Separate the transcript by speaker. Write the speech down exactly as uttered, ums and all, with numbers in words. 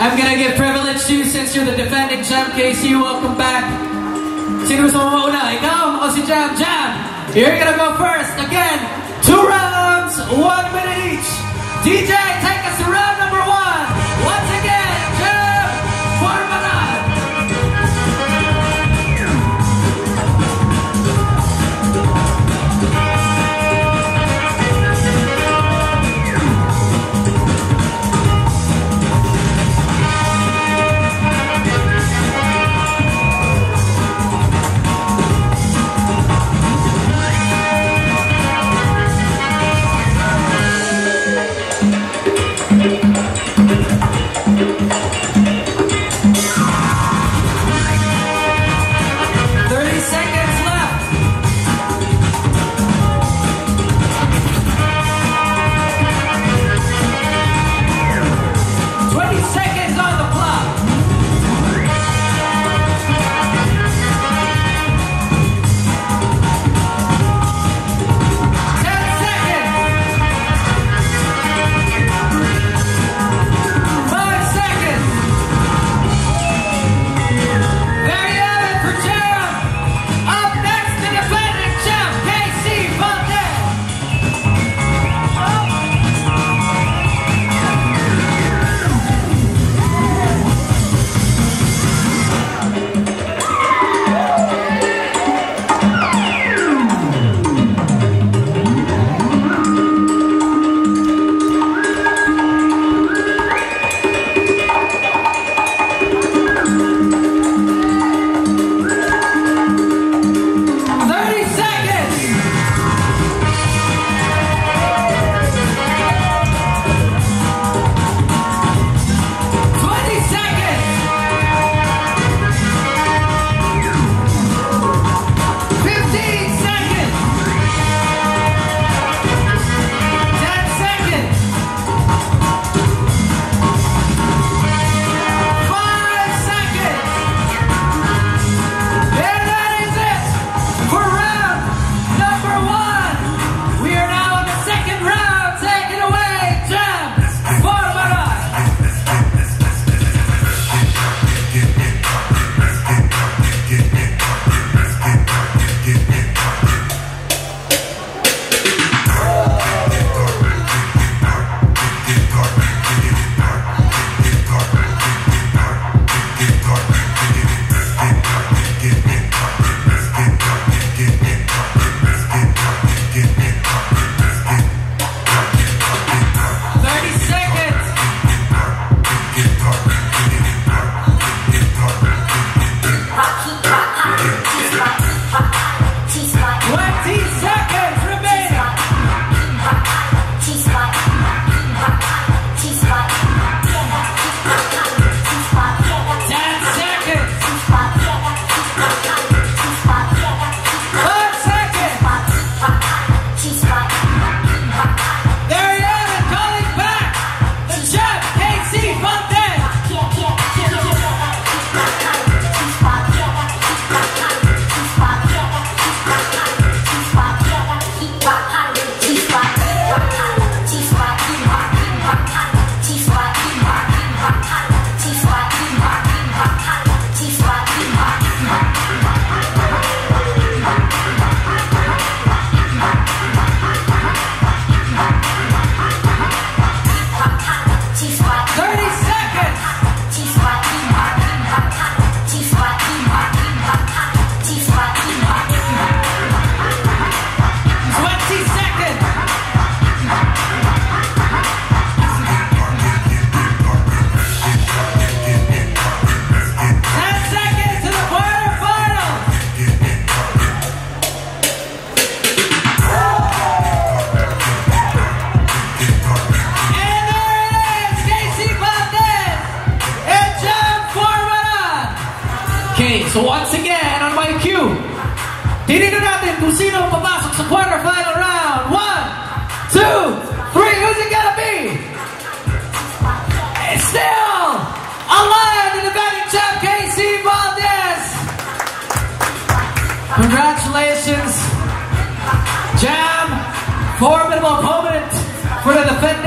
Speaker 1: I'm gonna give privilege to you since you're the defending champ, K C. Welcome back. Sino gusto mo mauna? Ikaw o si Jam? Jam! You're gonna go first. Again, two rounds, one minute each. D J, take us to round number one. Once again, Jam, Formula. So once again, on my cue, titignan natin kung sino ang papasok sa quarterfinal round. One, two, three. Who's it gonna be? It's still alive in the batting champ, K C Valdez. Congratulations, Jam. Formidable opponent for the defense.